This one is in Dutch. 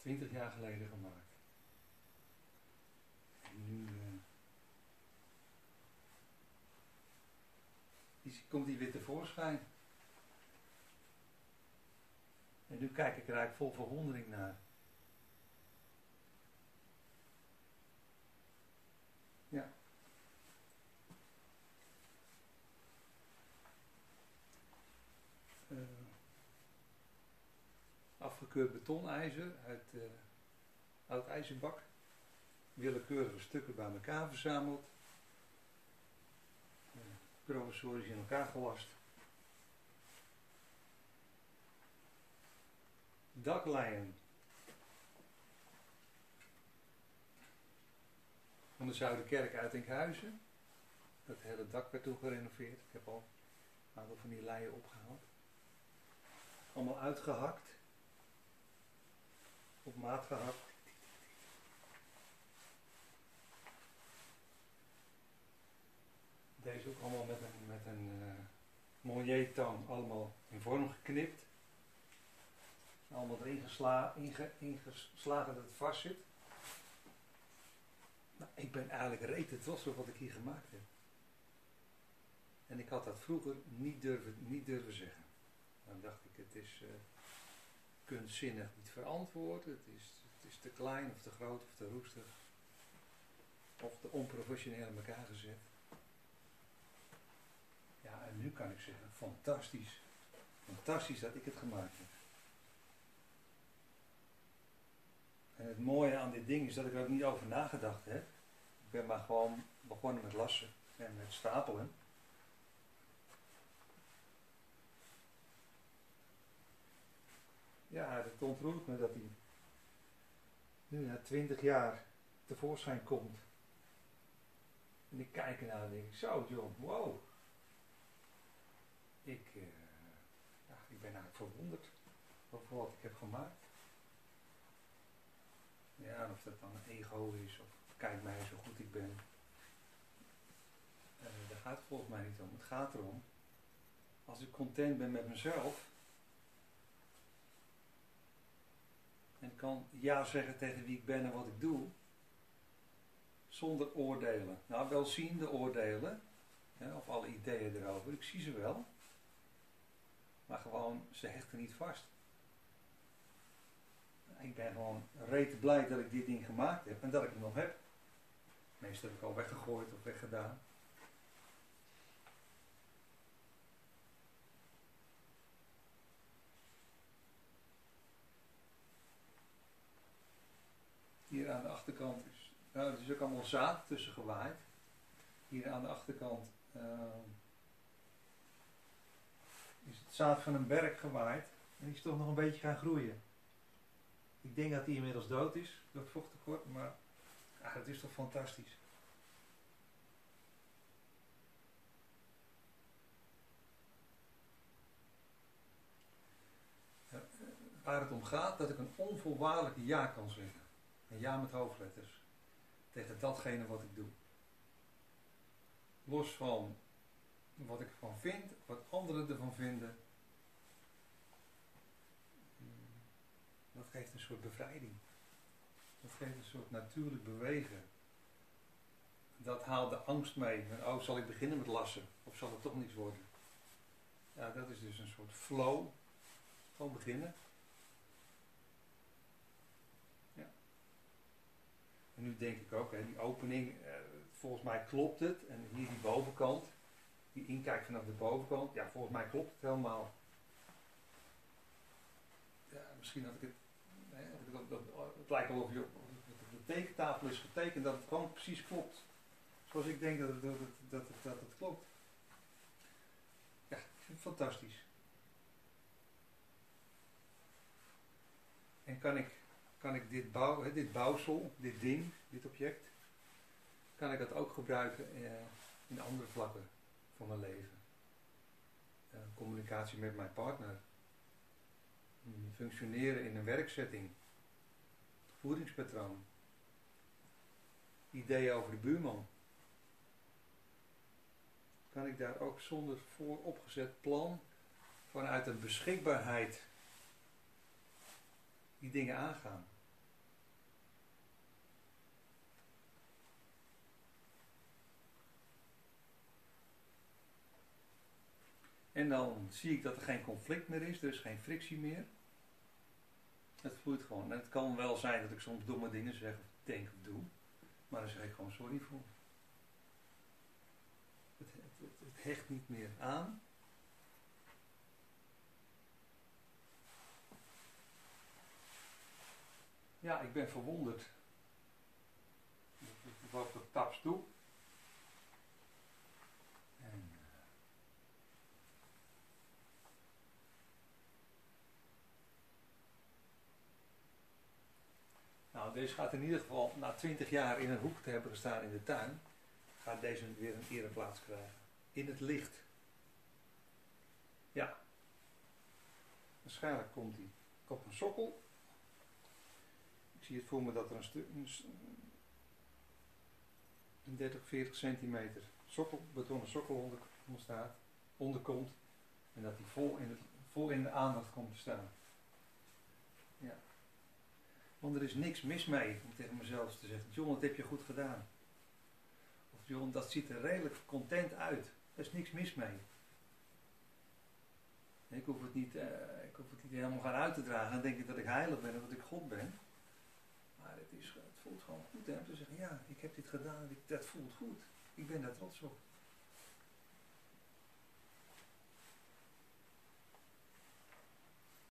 20 jaar geleden gemaakt. En nu komt hij weer tevoorschijn. En nu kijk ik er eigenlijk vol verwondering naar. Ja. Afgekeurd betonijzer uit oud ijzerbak. Willekeurige stukken bij elkaar verzameld. Provisorisch in elkaar gelast. Daklijnen. Van de Zuiderkerk uit Enkhuizen. Dat hele dak werd toen gerenoveerd. Ik heb al een aantal van die leien opgehaald. Allemaal uitgehakt. Op maat gehakt. Deze ook allemaal met een Monnier-tang allemaal in vorm geknipt. Allemaal erin ingeslagen dat het vast zit. Nou, ik ben eigenlijk rete trots op wat ik hier gemaakt heb. En ik had dat vroeger niet durven zeggen. Dan dacht ik, het is kunstzinnig niet verantwoord. Het is te klein of te groot of te roestig. Of te onprofessioneel in elkaar gezet. Ja, en nu kan ik zeggen, fantastisch. Fantastisch dat ik het gemaakt heb. En het mooie aan dit ding is dat ik er ook niet over nagedacht heb. Ik ben maar gewoon begonnen met lassen en met stapelen. Ja, het ontroert me dat hij nu na 20 jaar tevoorschijn komt. En ik kijk ernaar en denk, zo John, wow. Ik ben eigenlijk verwonderd over wat ik heb gemaakt. Ja, of dat dan een ego is, of kijk mij zo goed ik ben. Daar gaat het volgens mij niet om. Het gaat erom, als ik content ben met mezelf, en kan ja zeggen tegen wie ik ben en wat ik doe, zonder oordelen. Nou, welziende oordelen, of alle ideeën erover, ik zie ze wel, maar gewoon, ze hechten niet vast. Ik ben gewoon rete blij dat ik dit ding gemaakt heb en dat ik hem nog heb. Meestal heb ik al weggegooid of weggedaan. Hier aan de achterkant er is ook allemaal zaad tussen gewaaid. Hier aan de achterkant is het zaad van een berk gewaaid en die is toch nog een beetje gaan groeien. Ik denk dat hij inmiddels dood is door het vochttekort, maar dat is toch fantastisch. Waar het om gaat, dat ik een onvoorwaardelijk ja kan zeggen. Een ja met hoofdletters. Tegen datgene wat ik doe. Los van wat ik ervan vind, wat anderen ervan vinden. Dat geeft een soort bevrijding. Dat geeft een soort natuurlijk bewegen. Dat haalt de angst mee. Oh, zal ik beginnen met lassen? Of zal het toch niets worden? Ja, dat is dus een soort flow. Gewoon beginnen. Ja. En nu denk ik ook, die opening, volgens mij klopt het. En hier die bovenkant, die inkijk vanaf de bovenkant, ja, volgens mij klopt het helemaal. Ja, misschien had ik het, het lijkt wel of je op de tekentafel is getekend, dat het gewoon precies klopt. Zoals ik denk dat het klopt. Ja, ik vind het fantastisch. En kan ik dit bouwsel, dit ding, dit object, kan ik dat ook gebruiken in andere vlakken van mijn leven. Communicatie met mijn partner. Functioneren in een werkzetting. Voedingspatroon. Ideeën over de buurman. Kan ik daar ook zonder vooropgezet plan vanuit een beschikbaarheid die dingen aangaan. En dan zie ik dat er geen conflict meer is, er is geen frictie meer. Het vloeit gewoon. En het kan wel zijn dat ik soms domme dingen zeg of denk of doe. Maar daar zeg ik gewoon sorry voor. Het hecht niet meer aan. Ja, ik ben verwonderd. Ik loop op taps toe. En, nou, deze gaat in ieder geval, na 20 jaar in een hoek te hebben gestaan in de tuin, gaat deze weer een ereplaats krijgen. In het licht. Ja. Waarschijnlijk komt hij op een sokkel. Ik zie het voor me dat er een 30, 40 centimeter betonnen sokkel onderkomt. En dat hij vol in de aandacht komt te staan. Ja. Want er is niks mis mee om tegen mezelf te zeggen, John, dat heb je goed gedaan. Of John, dat ziet er redelijk content uit. Er is niks mis mee. Ik hoef het niet helemaal gaan uit te dragen en denken dat ik heilig ben of dat ik God ben. Maar het voelt gewoon goed hè, om te zeggen, ja, ik heb dit gedaan, dat voelt goed. Ik ben daar trots op.